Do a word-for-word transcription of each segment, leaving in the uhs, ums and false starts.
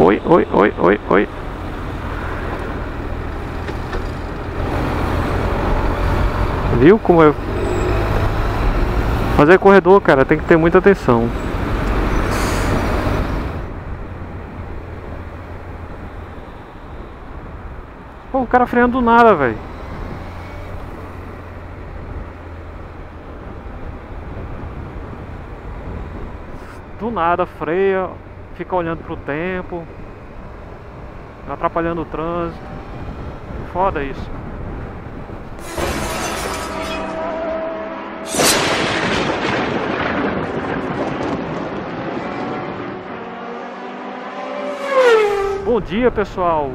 Oi, oi, oi, oi, oi. Viu como é? Fazer corredor, cara, tem que ter muita atenção. Pô, o cara freando do nada, velho. Do nada freia, fica olhando pro tempo, atrapalhando o trânsito. Foda isso. Bom dia, pessoal.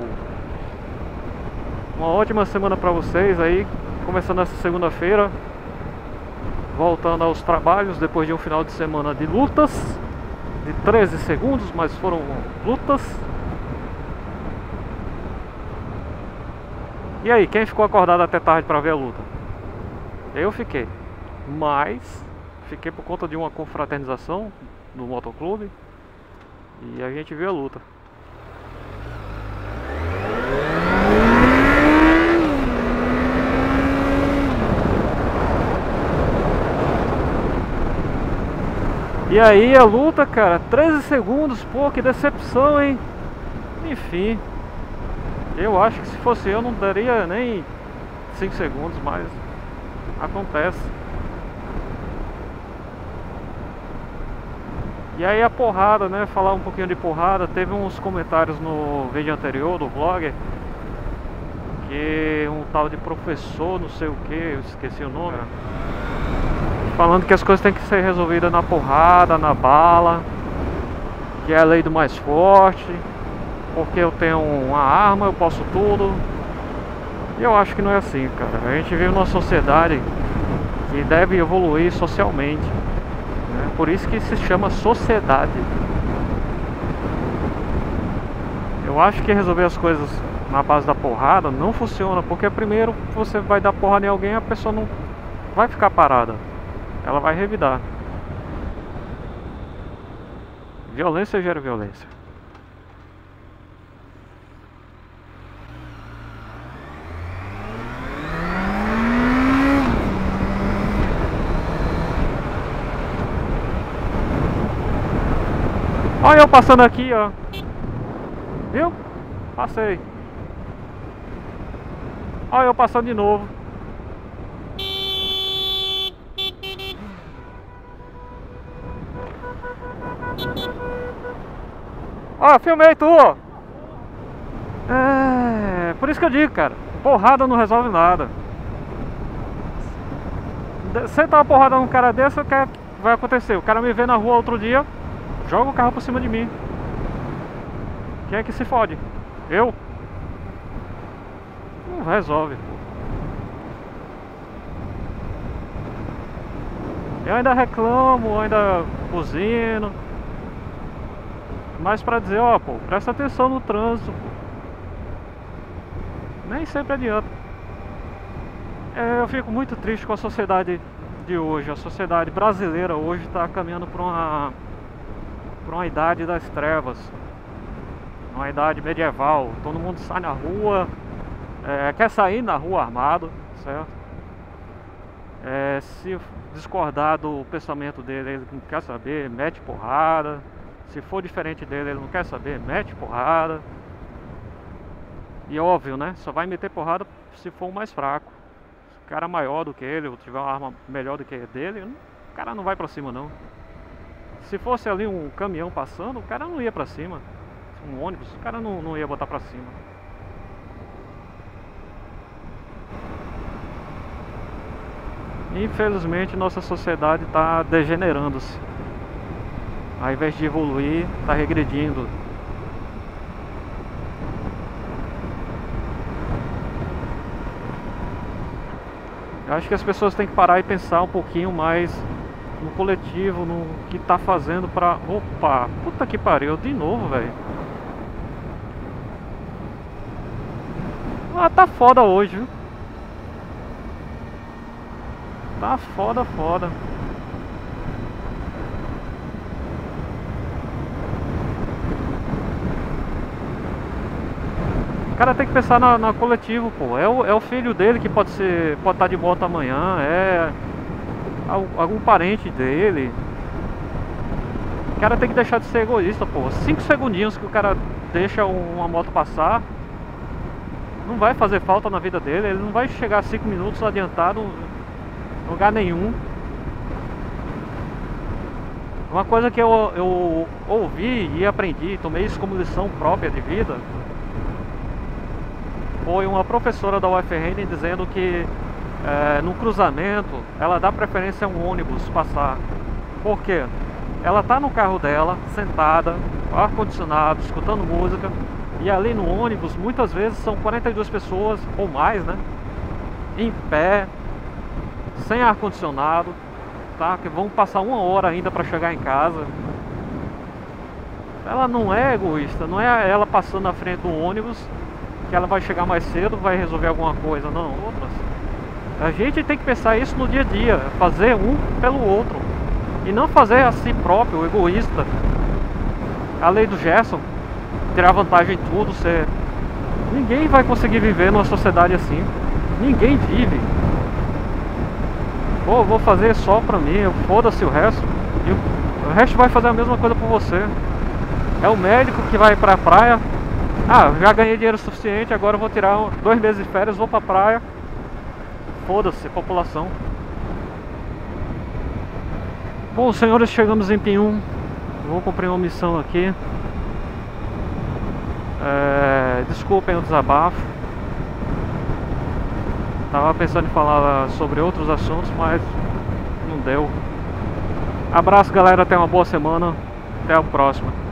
Uma ótima semana pra vocês aí. Começando essa segunda-feira, voltando aos trabalhos depois de um final de semana de lutas de treze segundos, mas foram lutas. E aí, quem ficou acordado até tarde pra ver a luta? Eu fiquei, mas fiquei por conta de uma confraternização no motoclube e a gente viu a luta. E aí a luta, cara, treze segundos, pô, que decepção, hein? Enfim, eu acho que se fosse eu não daria nem cinco segundos, mas acontece. E aí a porrada, né? Falar um pouquinho de porrada. Teve uns comentários no vídeo anterior do vlog que um tal de professor, não sei o que, eu esqueci o nome, falando que as coisas têm que ser resolvidas na porrada, na bala, que é a lei do mais forte, porque eu tenho uma arma, eu posso tudo. E eu acho que não é assim, cara. A gente vive numa sociedade que deve evoluir socialmente, né? Por isso que se chama sociedade. Eu acho que resolver as coisas na base da porrada não funciona, porque primeiro você vai dar porrada em alguém, a pessoa não vai ficar parada, ela vai revidar. Violência gera violência. Olha eu passando aqui, ó. Viu? Passei. Olha eu passando de novo. Ó, filmei tu. É, por isso que eu digo, cara, porrada não resolve nada. Sentar uma porrada num cara desse, o que vai acontecer? O cara me vê na rua outro dia, joga o carro por cima de mim. Quem é que se fode? Eu? Não resolve. Eu ainda reclamo, ainda buzino, mas pra dizer, ó, pô, presta atenção no trânsito, pô. Nem sempre adianta. É, eu fico muito triste com a sociedade de hoje. A sociedade brasileira hoje está caminhando para uma, para uma idade das trevas, uma idade medieval. Todo mundo sai na rua, é, quer sair na rua armado, certo? É, se discordar do pensamento dele, ele não quer saber, mete porrada. Se for diferente dele, ele não quer saber, mete porrada. E óbvio, né? Só vai meter porrada se for o mais fraco. Se o cara maior do que ele, ou tiver uma arma melhor do que a dele, o cara não vai pra cima não. Se fosse ali um caminhão passando, o cara não ia pra cima. Um ônibus, o cara não, não ia botar pra cima. Infelizmente nossa sociedade está degenerando-se. Ao invés de evoluir, está regredindo. Eu acho que as pessoas têm que parar e pensar um pouquinho mais no coletivo, no que tá fazendo pra... Opa, puta que pariu, de novo, velho. Ah, tá foda hoje, viu? Tá foda, foda. O cara tem que pensar na, na coletivo, pô. É o, é o filho dele que pode ser, pode estar de moto amanhã, é algum parente dele. O cara tem que deixar de ser egoísta, pô. Cinco segundinhos que o cara deixa uma moto passar não vai fazer falta na vida dele. Ele não vai chegar cinco minutos adiantado em lugar nenhum. Uma coisa que eu, eu ouvi e aprendi, tomei isso como lição própria de vida, foi uma professora da U F R N dizendo que é, no cruzamento ela dá preferência a um ônibus passar. Por quê? Ela tá no carro dela, sentada, ar-condicionado, escutando música, e ali no ônibus muitas vezes são quarenta e duas pessoas ou mais, né? Em pé, sem ar-condicionado, tá? Que vão passar uma hora ainda para chegar em casa. Ela não é egoísta, não é ela passando na frente do ônibus que ela vai chegar mais cedo, vai resolver alguma coisa, não. Outras. A gente tem que pensar isso no dia a dia, fazer um pelo outro e não fazer a si próprio, o egoísta. A lei do Gerson, tirar vantagem em tudo, ser... Ninguém vai conseguir viver numa sociedade assim. Ninguém vive. Pô, vou fazer só pra mim, foda-se o resto. E o resto vai fazer a mesma coisa por você. É o médico que vai pra praia. Ah, já ganhei dinheiro suficiente, agora eu vou tirar dois meses de férias, vou pra praia. Foda-se, população. Bom, senhores, chegamos em Pinhum. Vou cumprir uma missão aqui. É, desculpem o desabafo. Tava pensando em falar sobre outros assuntos, mas não deu. Abraço, galera, até uma boa semana. Até a próxima.